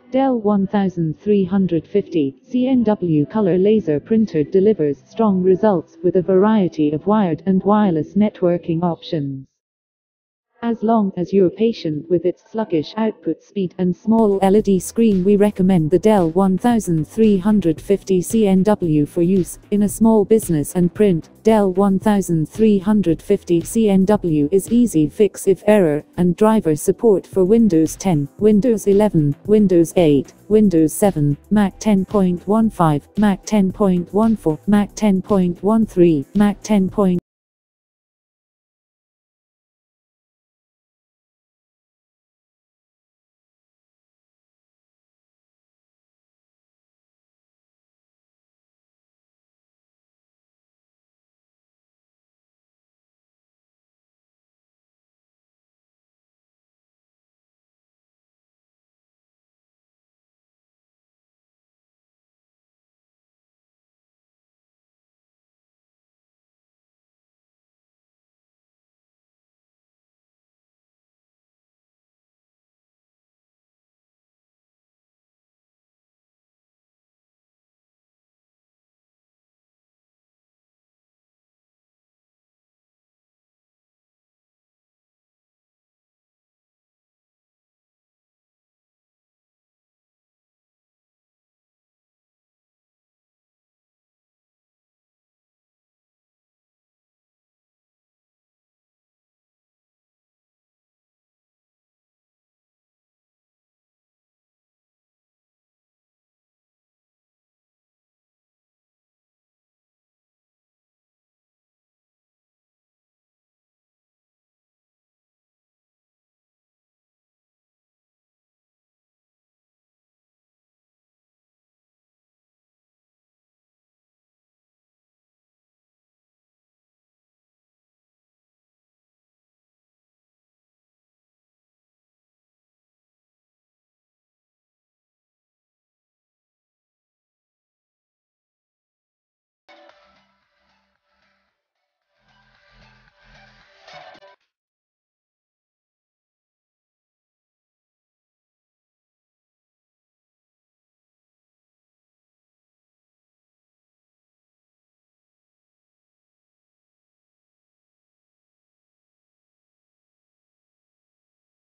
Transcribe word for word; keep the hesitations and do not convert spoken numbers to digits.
Dell thirteen fifty C N W color laser printer delivers strong results with a variety of wired and wireless networking options. As long as you're patient with its sluggish output speed and small L E D screen, we recommend the Dell thirteen fifty C N W for use in a small business and print. Dell thirteen fifty C N W is easy fix if error, and driver support for Windows ten, Windows eleven, Windows eight, Windows seven, Mac ten point fifteen, Mac ten point fourteen, Mac ten point thirteen, Mac ten point